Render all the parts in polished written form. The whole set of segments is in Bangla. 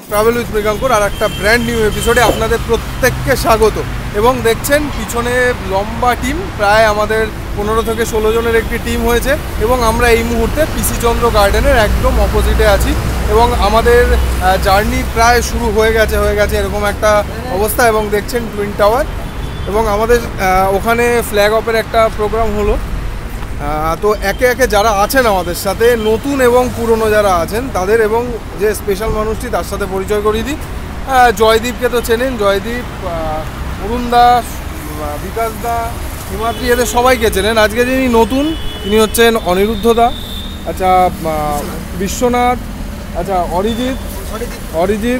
ট্রাভেল উইথ মৃগাঙ্কুর আর একটা ব্র্যান্ড নিউ এপিসোডে আপনাদের প্রত্যেককে স্বাগত। এবং দেখছেন পিছনে লম্বা টিম, প্রায় আমাদের 15 থেকে 16 জনের একটি টিম হয়েছে এবং আমরা এই মুহূর্তে পিসি চন্দ্র গার্ডেনের একদম অপোজিটে আছি এবং আমাদের জার্নি প্রায় শুরু হয়ে গেছে এরকম একটা অবস্থা। এবং দেখছেন টুইন টাওয়ার এবং আমাদের ওখানে ফ্ল্যাগ অফের একটা প্রোগ্রাম হলো। তো একে একে যারা আছেন আমাদের সাথে, নতুন এবং পুরনো যারা আছেন তাদের, এবং যে স্পেশাল মানুষটি তার সাথে পরিচয় করিয়ে দিই। জয়দীপকে তো চেনেন, জয়দীপ, অরুণ দাস, বিকাশ দা, হিমাদ্রি, এদের সবাইকে চেনেন। আজকে যিনি নতুন তিনি হচ্ছেন অনিরুদ্ধ দা, আচ্ছা বিশ্বনাথ, আচ্ছা অরিজিৎ,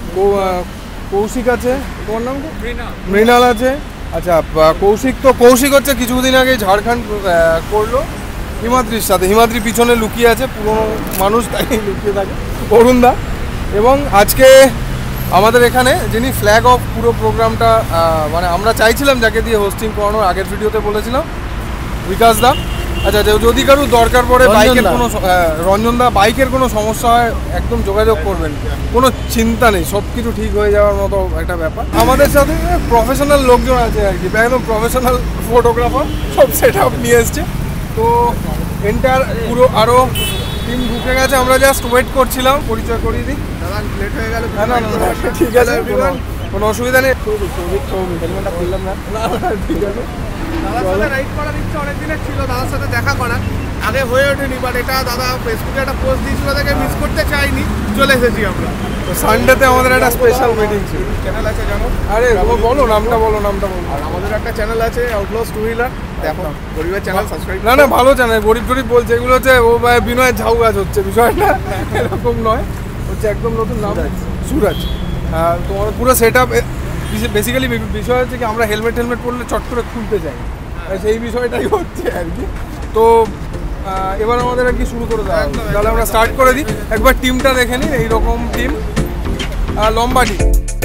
কৌশিক আছে, তোমার নাম মৃণাল আছে, আচ্ছা কৌশিক হচ্ছে কিছুদিন আগে ঝাড়খণ্ড করলো হিমাদ্রির সাথে। হিমাদ্রি পিছনে লুকিয়ে আছে, পুরনো মানুষ তাই লুকিয়ে থাকে, অরুণ দা। এবং আজকে আমাদের এখানে যিনি ফ্ল্যাগ অফ পুরো প্রোগ্রামটা মানে আমরা চাইছিলাম যাকে দিয়ে হোস্টিং করানোর, আগের ভিডিওতে বলেছিলাম, বিকাশ দা। আচ্ছা যদি কারো দরকার পড়ে বাইকের কোনো, রঞ্জন দা, বাইকের কোনো সমস্যা হয় একদম যোগাযোগ করবেন, কোনো চিন্তা নেই, সব কিছু ঠিক হয়ে যাওয়ার মতো একটা ব্যাপার। আমাদের সাথে প্রফেশনাল লোকজন আছে আর কি, একদম প্রফেশনাল ফটোগ্রাফার, সব সেট আপ নিয়ে এসছে। তো এন্টার পুরো আরও টিম ঢুকে গেছে, আমরা জাস্ট ওয়েট করছিলাম। পরিচয় করিয়ে দিই, লেট হয়ে গেল। না ঠিক আছে, কোনো অসুবিধা নেই। হেলমেটটা খুললাম না, ঠিক আছে। দাদার সাথে রাইড করার ইচ্ছা অনেক দিনের ছিল, দাদার সাথে দেখা করার, আগে হয়ে ওঠেনি, বাট এটা দাদা ফেসবুকে একটা পোস্ট দিয়েছিল, তাকে মিস করতে চাইনি, চলে এসেছি আমরা। তো সানডেতে আমাদের একটা স্পেশাল মিটিং ছিল। চ্যানেল আছে জানো? আরে বলো নামটা বলো। আর আমাদের একটা চ্যানেল আছে আউটলস টু হুইলার, দেখো গরিবের চ্যানেল সাবস্ক্রাইব। না ভালো চ্যানেল, গরিব বলছে, এগুলো হচ্ছে ও বিনয়ের ঝাউ গাছ হচ্ছে বিষয়টা, এরকম নয়, হচ্ছে একদম নতুন নাম সুরাজ। তোমার পুরো সেট আপ বেসিক্যালি বিষয় হচ্ছে কি, আমরা হেলমেট পরলে চট করে খুলতে চাই, সেই বিষয়টাই হচ্ছে আর কি। তো এবার আমাদের আর কি শুরু করে দেওয়া, তাহলে আমরা স্টার্ট করে দিই। একবার টিমটা দেখে নিন, এইরকম টিম, লম্বা টিম।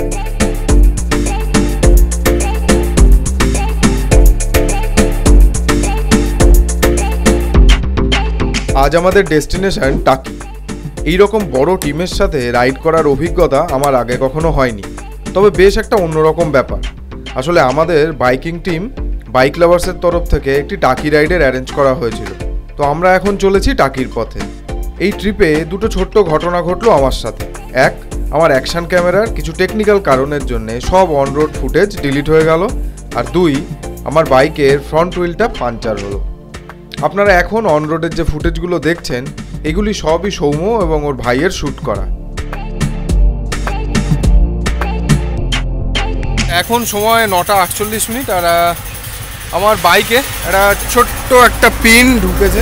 আজ আমাদের ডেস্টিনেশন টাকি। এইরকম বড় টিমের সাথে রাইড করার অভিজ্ঞতা আমার আগে কখনো হয়নি, তবে বেশ একটা অন্যরকম ব্যাপার। আসলে আমাদের বাইকিং টিম বাইক লাভার্সের তরফ থেকে একটি টাকি রাইডের অ্যারেঞ্জ করা হয়েছিল। তো আমরা এখন চলেছি টাকির পথে। এই ট্রিপে দুটো ছোট্ট ঘটনা ঘটলো আমার সাথে। এক, আমার অ্যাকশন ক্যামেরার কিছু টেকনিক্যাল কারণের জন্য সব অন রোড ফুটেজ ডিলিট হয়ে গেল। আর দুই, আমার বাইকের ফ্রন্ট হুইলটা পাঞ্চার হলো। আপনারা এখন অন রোডের যে ফুটেজগুলো দেখছেন, এগুলি সবই সৌম্য এবং ওর ভাইয়ের শ্যুট করা। এখন সময় 9:48, আর আমার বাইকে একটা ছোট্ট একটা পিন ঢুকেছে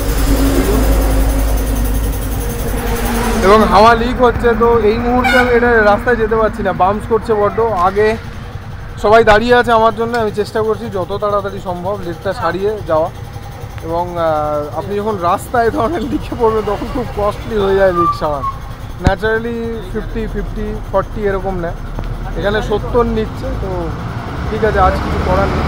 এবং হাওয়া লিক হচ্ছে। তো এই মুহূর্তে আমি এটা রাস্তায় যেতে পারছি না, বাম্পস করছে বড্ড। আগে সবাই দাঁড়িয়ে আছে আমার জন্য, আমি চেষ্টা করছি যত তাড়াতাড়ি সম্ভব লিকটা সারিয়ে যাওয়া। এবং আপনি যখন রাস্তায় ধরনের লিখে পড়বেন তখন খুব কস্টলি হয়ে যায় লিক সারান। ন্যাচারালি 50, 40 এরকম নেয়, এখানে 70 নিচ্ছে। তো ঠিক আছে, আজ কিছু করার নেই।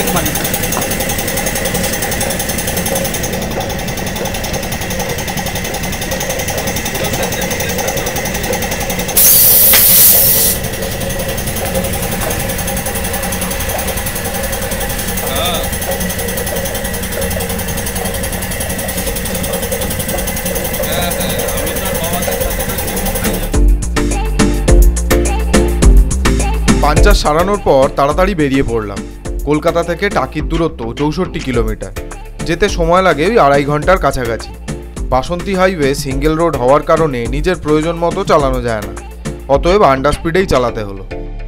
50 সারানোর পর তাড়াতাড়ি বেরিয়ে পড়লাম। কলকাতা থেকে টাকির দূরত্ব 64 কিলোমিটার, যেতে সময় লাগে ওই 2.5 ঘন্টার কাছাকাছি। বাসন্তী হাইওয়ে সিঙ্গেল রোড হওয়ার কারণে নিজের প্রয়োজন মতো চালানো যায় না, অতএব আন্ডার স্পিডেই চালাতে হলো।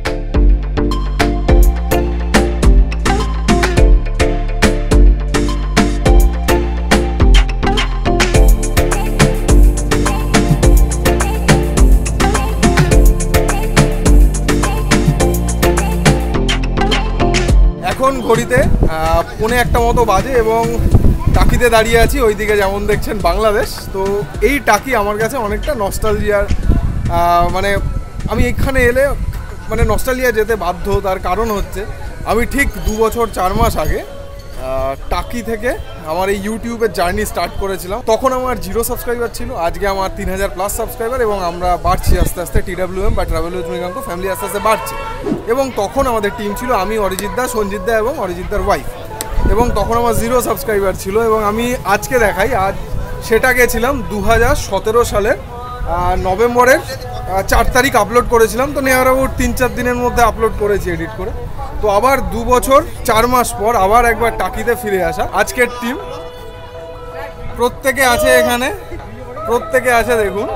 এখন ঘড়িতে 1:45 মতো বাজে এবং টাকিতে দাঁড়িয়ে আছি। ওইদিকে যেমন দেখছেন বাংলাদেশ। তো এই টাকি আমার কাছে অনেকটা নস্টালজিয়ার, মানে আমি এখানে এলে মানে নস্টালজিয়া যেতে বাধ্য। তার কারণ হচ্ছে আমি ঠিক 2 বছর 4 মাস আগে টাকি থেকে আমার এই ইউটিউবের জার্নি স্টার্ট করেছিলাম। তখন আমার 0 সাবস্ক্রাইবার ছিল, আজকে আমার 3000+ সাবস্ক্রাইবার এবং আমরা বাড়ছি আস্তে আস্তে। TWM বা ট্রাভেল উইথ মৃগাঙ্ক ফ্যামিলি আস্তে আস্তে বাড়ছে। এবং তখন আমাদের টিম ছিল আমি, অরিজিৎ দা, সঞ্জিত দা এবং অরিজিৎ দার ওয়াইফ। এবং তখন আমার 0 সাবস্ক্রাইবার ছিল এবং আমি আজকে দেখাই, আজ সেটা গেছিলাম 2017 সালের নভেম্বরের 4 তারিখ আপলোড করেছিলাম। তো নেওয়ার আবার 3-4 দিনের মধ্যে আপলোড করেছি এডিট করে। তো আবার 2 বছর 4 মাস পর আবার একবার টাকিতে ফিরে আসা। আজকের টিম প্রত্যেকে আছে এখানে, প্রত্যেকে আছে দেখুন।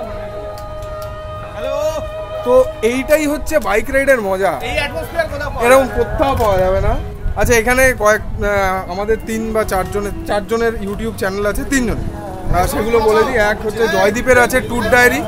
তো এইটাই হচ্ছে বাইক রাইডের মজা, এরকম কোথাও পাওয়া যাবে না। আচ্ছা, এখানে আমাদের 3 বা 4 জনের ইউটিউব চ্যানেল আছে, 3 জন, সেগুলো বলে দিই। এক হচ্ছে জয়দীপের আছে ট্যুর ডায়েরি,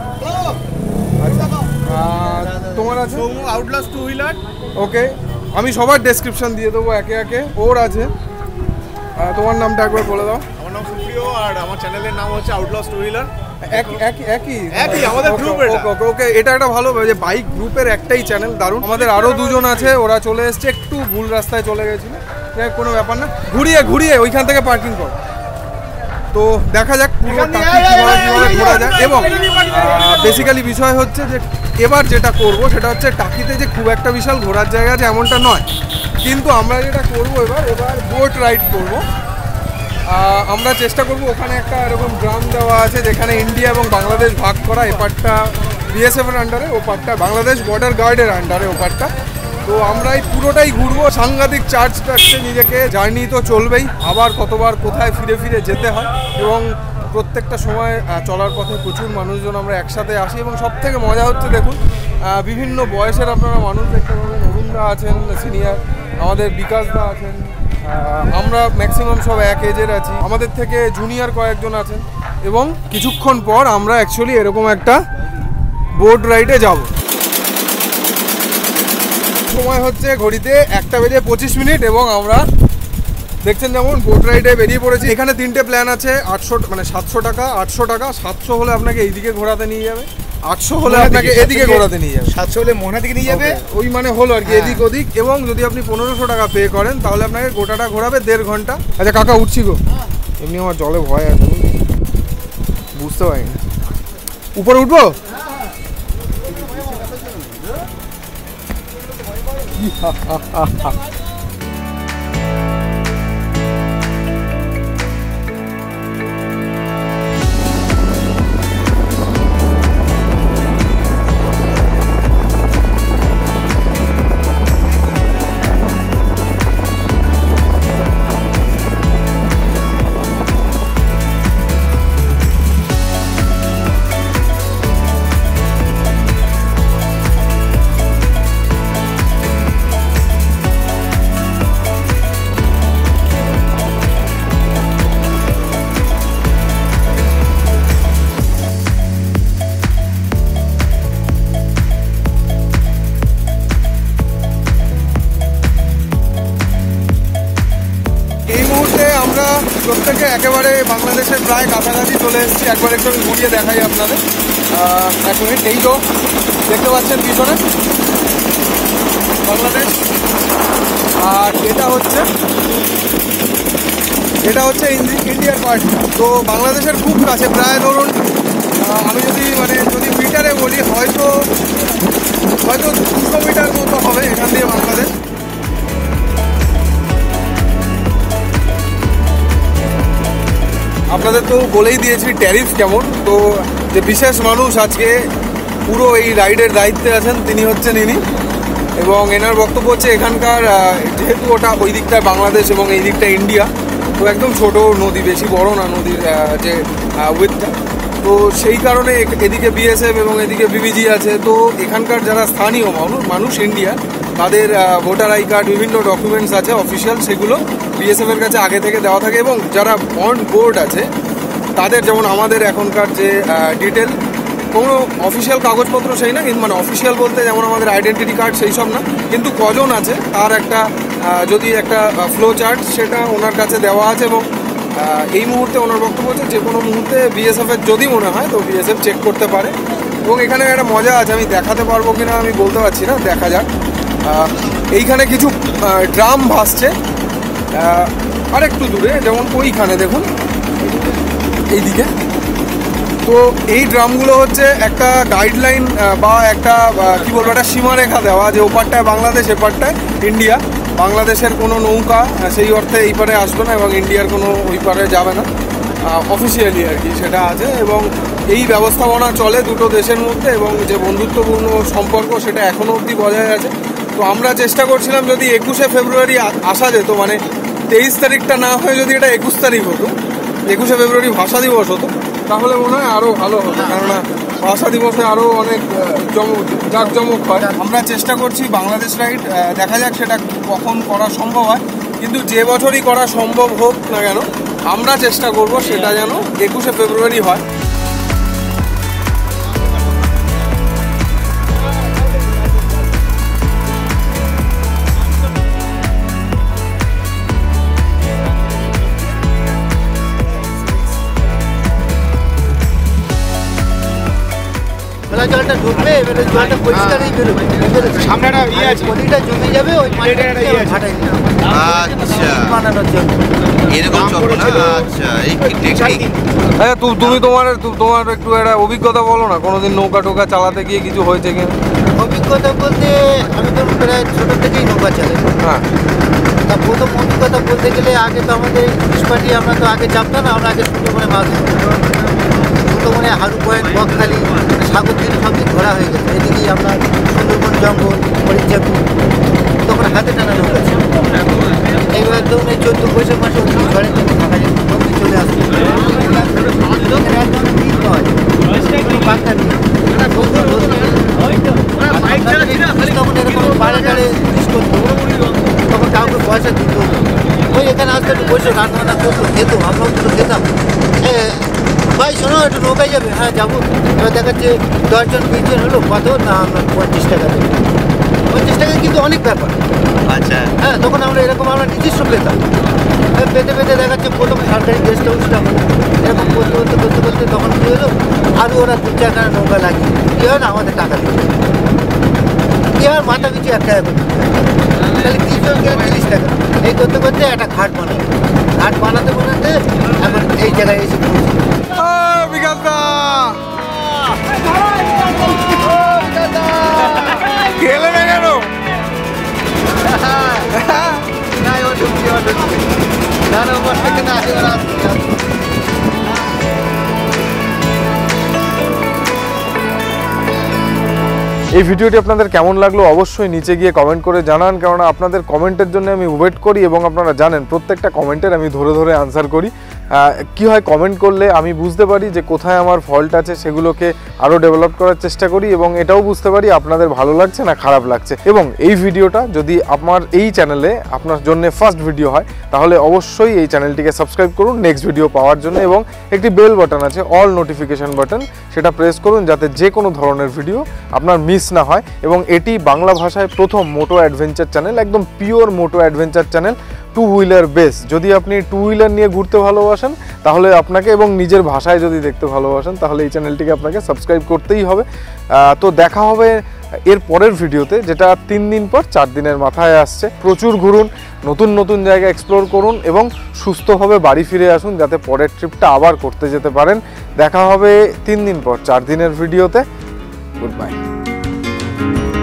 তোমার আছে আউটলাস্ট 2 হুইলার। ওকে, আমি সবার ডেসক্রিপশন দিয়ে দেবো একে একে। ওর আছে, তোমার নামটা একবার বলে দাও। আমার নাম সুপ্রিয় আর আমার চ্যানেলের নাম হচ্ছে আউটলাস্ট 2 হুইলার। একই আমাদের গ্রুপের। ওকে, এটা একটা ভালো যে বাইক গ্রুপের একটাই চ্যানেল, দারুণ। আমাদের আরও 2 জন আছে, ওরা চলে এসছে, একটু ভুল রাস্তায় চলে গেছিল, কোনো ব্যাপার না, ঘুরিয়ে ওইখান থেকে পার্কিং কর। তো দেখা যাক পুরো টাকি কিভাবে ঘোরা যায়। এবং বেসিক্যালি বিষয় হচ্ছে যে এবার যেটা করব সেটা হচ্ছে টাকিতে যে খুব একটা বিশাল ঘোরার জায়গা আছে এমনটা নয়, কিন্তু আমরা যেটা করব এবার বোট রাইড করব। আমরা চেষ্টা করব, ওখানে একটা এরকম গ্রাম দেওয়া আছে যেখানে ইন্ডিয়া এবং বাংলাদেশ ভাগ করা, এপারটা BSF এর আন্ডারে, ও পারটা বাংলাদেশ বর্ডার গার্ডের আন্ডারে, ওপারটা। তো আমরা এই পুরোটাই ঘুরবো, সাংঘাতিক চার্জ রাখছে নিজেকে। জার্নি তো চলবেই, আবার কতবার কোথায় ফিরে ফিরে যেতে হয় এবং প্রত্যেকটা সময় চলার পথে প্রচুর মানুষজন আমরা একসাথে আসি। এবং সব থেকে মজা হচ্ছে দেখুন, বিভিন্ন বয়সের আপনারা মানুষ দেখতে পাবেন। অরুণদা আছেন সিনিয়র, আমাদের বিকাশদা আছেন, আমরা ম্যাক্সিমাম সব এক এজের আছি, আমাদের থেকে জুনিয়র কয়েকজন আছেন। এবং কিছুক্ষণ পর আমরা অ্যাকচুয়ালি এরকম একটা বোট রাইডে যাব। সময় হচ্ছে ঘড়িতে 1:25 এবং আমরা দেখছেন যেমন বোট রাইডে বেরিয়ে পড়েছি। এখানে 3টে প্ল্যান আছে, 800 মানে 700 টাকা, 800 টাকা। 700 হলে আপনাকে এইদিকে ঘোরাতে নিয়ে যাবে, 800 হলে আপনাকে এদিকে ঘোরাতে নিয়ে যাবে, 700 হলে মোহনা দিকে নিয়ে যাবে, ওই মানে হলো আর কি এদিক ওদিক। এবং যদি আপনি 1500 টাকা পে করেন তাহলে আপনাকে গোটাটা ঘোরাবে 1.5 ঘন্টা। আচ্ছা কাকা, উঠছি গো। এমনি আমার জলে ভয় আছে, বুঝতে পারি না। উপরে উঠবো? প্রত্যেকে একেবারে বাংলাদেশের প্রায় কাছাকাছি চলে এসেছি। একবার একটু ঘুরিয়ে দেখাই আপনাদের। এক মিনিট, এই তো দেখতে পাচ্ছেন পিছনে বাংলাদেশ, আর এটা হচ্ছে ইন্ডিয়ার পার্টটা। তো বাংলাদেশের খুব কাছে, প্রায় ধরুন আমি যদি মিটারে বলি হয়তো 200 মিটার মতো হবে এখান দিয়ে বাংলাদেশ। আপনাদের তো বলেই দিয়েছি ট্যারিফ কেমন। তো যে বিশেষ মানুষ আজকে পুরো এই রাইডের দায়িত্বে আছেন তিনি হচ্ছেন ইনি, এবং এনার বক্তব্য হচ্ছে এখানকার যেহেতু ওটা ওই দিকটায় বাংলাদেশ এবং এই দিকটা ইন্ডিয়া, তো একদম ছোট নদী, বেশি বড় না নদীর যে উইথটা, তো সেই কারণে এদিকে BSF এবং এদিকে BBG আছে। তো এখানকার যারা স্থানীয় মানুষ ইন্ডিয়া, তাদের ভোটার আই কার্ড, বিভিন্ন ডকুমেন্টস আছে অফিসিয়াল, সেগুলো BSF এর কাছে আগে থেকে দেওয়া থাকে। এবং যারা অন বোর্ড আছে তাদের, যেমন আমাদের এখনকার যে ডিটেল, কোনো অফিসিয়াল কাগজপত্র সেই না, কিন্তু মানে অফিসিয়াল বলতে যেমন আমাদের আইডেন্টিটি কার্ড সেই সব না, কিন্তু কজন আছে তার একটা যদি একটা ফ্লো চার্ট সেটা ওনার কাছে দেওয়া আছে। এবং এই মুহূর্তে ওনার বক্তব্য হচ্ছে যে কোনো মুহূর্তে BSF এর যদি মনে হয় তো BSF চেক করতে পারে। এবং এখানে একটা মজা আছে, আমি দেখাতে পারবো কিনা আমি বলতে পারছি না, দেখা যাক। এইখানে কিছু ড্রাম ভাসছে, আরেকটু দূরে, যেমন ওইখানে দেখুন এইদিকে। তো এই ড্রামগুলো হচ্ছে একটা গাইডলাইন বা একটা কী বলবো, একটা সীমারেখা দেওয়া যে ওপারটায় বাংলাদেশ, এপারটায় ইন্ডিয়া। বাংলাদেশের কোনো নৌকা সেই অর্থে এই পারে আসবে না এবং ইন্ডিয়ার কোনো ওই পারে যাবে না, অফিসিয়ালি আর কি সেটা আছে। এবং এই ব্যবস্থাপনা চলে দুটো দেশের মধ্যে এবং যে বন্ধুত্বপূর্ণ সম্পর্ক সেটা এখনও অবধি বজায় আছে। তো আমরা চেষ্টা করছিলাম যদি 21শে ফেব্রুয়ারি আসা যেত, মানে 23 তারিখটা না হয়ে যদি এটা 21 তারিখ হতো, 21শে ফেব্রুয়ারি ভাষা দিবস হতো, তাহলে মনে হয় আরও ভালো হতো, কেননা ভাষা দিবসে আরও অনেক জাঁকজমক হয়। আমরা চেষ্টা করছি বাংলাদেশ রাইড, দেখা যাক সেটা কখন করা সম্ভব হয়, কিন্তু যে বছরই করা সম্ভব হোক না কেন আমরা চেষ্টা করব সেটা যেন 21শে ফেব্রুয়ারি হয়। জলটা ঢুকবে, এবারে জলটা পরিষ্কারই বেরোবে, সামনে একটা ইয়ে আছে, নদীটা জমে যাবে, ওই মাটিটা ফাটাই দিবে। আচ্ছা, বানানোর জন্য এরকম চক্র না। আচ্ছা, এই কি টেকনিক? হ্যাঁ, তুমি তোমার একটু একটা অভিজ্ঞতা বলো না, কোনোদিন নৌকা টোকা চালাতে গিয়ে কিছু হয়েছে কিনা? অভিজ্ঞতা বলতে আমি তো প্রায় ছোটো থেকেই নৌকা চালাই। হ্যাঁ, তা প্রথম অভিজ্ঞতা বলতে গেলে আগে তো আমাদের পুষ্পাটি আমরা তো আগে চাপতাম না, আমরা আগে সুন্দরবনে মাছ ধরতাম। সুন্দরবনে হারু পয়েন্ট, বকখালি, সাগর থেকে সব দিক ঘোরা হয়ে গেছে। এদিকেই আমরা সুন্দরবন জঙ্গল, হরিচাকু, তখন হাতে টানা নৌকা ছিল। এইবার ধরুন এই 14 বৈশাখ মাসে অগ্নি ঝড়ে থাকা যায়, অগ্নি চলে আসছে, একদম দিন পাওয়া যায়, পাক্কা দিন। তখন এরকম বাড়ে টাড়ে জিনিস করতো, তখন কাউকে পয়সা দিত, ওই এখানে আসতে একটু বসে রান্না করতো, খেত, আমরাও দুটো খেতাম। ভাই শোনো একটু নৌকায় যাবে? হ্যাঁ যাবো। এবার দেখাচ্ছে 10 জন 20 জন হলো, কত না আমরা 50 টাকা দেবো। 50 টাকা কিন্তু অনেক ব্যাপার। আচ্ছা, হ্যাঁ, তখন আমরা এরকম আমরা নিজস্ব পেতাম। পেতে পেতে দেখাচ্ছে প্রথমে সরকারি গেস্ট হাউসটা হলো, এরকম করতে তখন কী হলো, আরও ওরা 2-4খানা নৌকা লাগিয়ে কী হয় না আমাদের টাকা দিতে, কী হয় মাথা পিছু 1 টাকা করে, তাহলে 30 জন গেলে 30 টাকা। এই করতে করতে একটা ঘাট বানাবে, ঘাট বানাতে এখন এই জায়গায় এসে গেলে না কেন? এই ভিডিওটি আপনাদের কেমন লাগলো অবশ্যই নিচে গিয়ে কমেন্ট করে জানান, কেননা আপনাদের কমেন্টের জন্য আমি ওয়েট করি এবং আপনারা জানেন প্রত্যেকটা কমেন্টের আমি ধরে ধরে আনসার করি। কি হয়, কমেন্ট করলে আমি বুঝতে পারি যে কোথায় আমার ফল্ট আছে, সেগুলোকে আরও ডেভেলপ করার চেষ্টা করি এবং এটাও বুঝতে পারি আপনাদের ভালো লাগছে না খারাপ লাগছে। এবং এই ভিডিওটা যদি আমার এই চ্যানেলে আপনার জন্য ফার্স্ট ভিডিও হয় তাহলে অবশ্যই এই চ্যানেলটিকে সাবস্ক্রাইব করুন নেক্সট ভিডিও পাওয়ার জন্য, এবং একটি বেল বাটন আছে, অল নোটিফিকেশন বাটন, সেটা প্রেস করুন যাতে যে কোনো ধরনের ভিডিও আপনার মিস না হয়। এবং এটি বাংলা ভাষায় প্রথম মোটো অ্যাডভেঞ্চার চ্যানেল, একদম pure moto adventure channel, 2 wheeler base. যদি আপনি 2 হুইলার নিয়ে ঘুরতে ভালোবাসেন তাহলে আপনাকে, এবং নিজের ভাষায় যদি দেখতে ভালোবাসেন তাহলে এই চ্যানেলটিকে আপনাকে সাবস্ক্রাইব করতেই হবে। তো দেখা হবে এর পরের ভিডিওতে, যেটা 3 দিন পর 4 দিনের মাথায় আসছে। প্রচুর ঘুরুন, নতুন নতুন জায়গা এক্সপ্লোর করুন এবং সুস্থভাবে বাড়ি ফিরে আসুন যাতে পরের ট্রিপটা আবার করতে যেতে পারেন। দেখা হবে 3 দিন পর 4 দিনের ভিডিওতে। Good by.